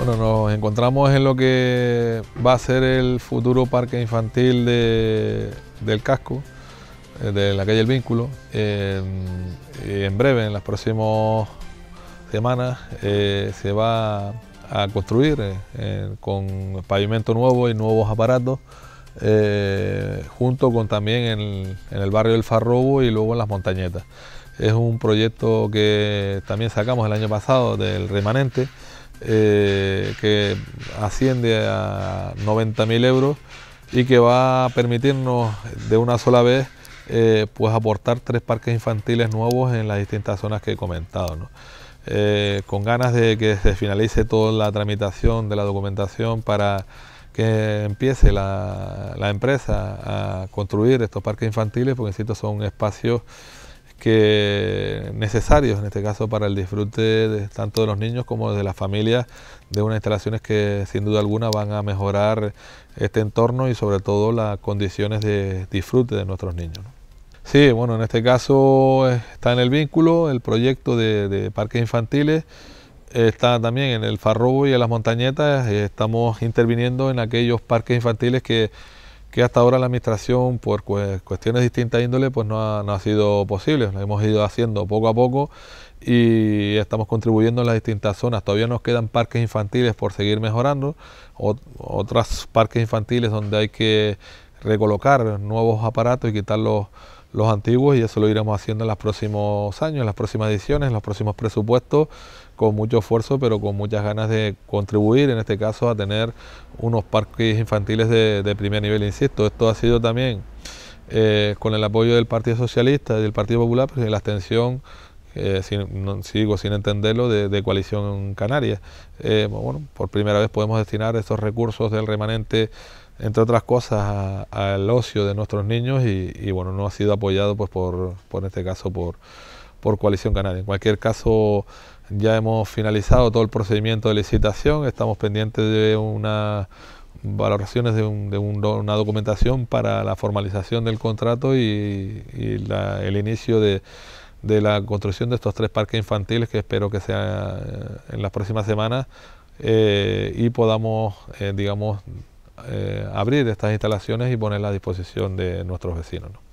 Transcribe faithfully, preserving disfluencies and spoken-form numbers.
Bueno, nos encontramos en lo que va a ser el futuro parque infantil de, del casco, de la calle El Vínculo. Eh, en breve, en las próximas semanas, eh, se va a construir eh, con pavimento nuevo y nuevos aparatos, eh, junto con también en, en el barrio del Farrobo y luego en las Montañetas. Es un proyecto que también sacamos el año pasado del remanente, eh, que asciende a noventa mil euros y que va a permitirnos de una sola vez eh, pues aportar tres parques infantiles nuevos en las distintas zonas que he comentado, ¿no? Eh, con ganas de que se finalice toda la tramitación de la documentación para que empiece la, la empresa a construir estos parques infantiles, porque insisto, son espacios que necesarios en este caso para el disfrute de, tanto de los niños como de las familias, de unas instalaciones que sin duda alguna van a mejorar este entorno y sobre todo las condiciones de disfrute de nuestros niños, ¿no? Sí, bueno, en este caso está en El Vínculo el proyecto de, de parques infantiles, está también en el Farrobo y en las Montañetas. Estamos interviniendo en aquellos parques infantiles que que hasta ahora la administración, por cuestiones distintas de índole, pues no ha, no ha sido posible. Lo hemos ido haciendo poco a poco y estamos contribuyendo en las distintas zonas. Todavía nos quedan parques infantiles por seguir mejorando, o, otros parques infantiles donde hay que recolocar nuevos aparatos y quitar los, los antiguos, y eso lo iremos haciendo en los próximos años, en las próximas ediciones, en los próximos presupuestos, con mucho esfuerzo, pero con muchas ganas de contribuir, en este caso, a tener unos parques infantiles de, de primer nivel. Insisto, esto ha sido también eh, con el apoyo del Partido Socialista y del Partido Popular, pues, y la abstención, eh, sin, no, sigo sin entenderlo, de, de Coalición Canaria. Eh, bueno, por primera vez podemos destinar estos recursos del remanente, entre otras cosas, al ocio de nuestros niños, y, y bueno, no ha sido apoyado pues por, por este caso por, por Coalición Canaria. En cualquier caso, ya hemos finalizado todo el procedimiento de licitación, estamos pendientes de unas valoraciones de, un, de un, una documentación para la formalización del contrato y, y la, el inicio de, de la construcción de estos tres parques infantiles, que espero que sea en las próximas semanas, eh, y podamos, eh, digamos, eh, abrir estas instalaciones y ponerlas a disposición de nuestros vecinos, ¿no?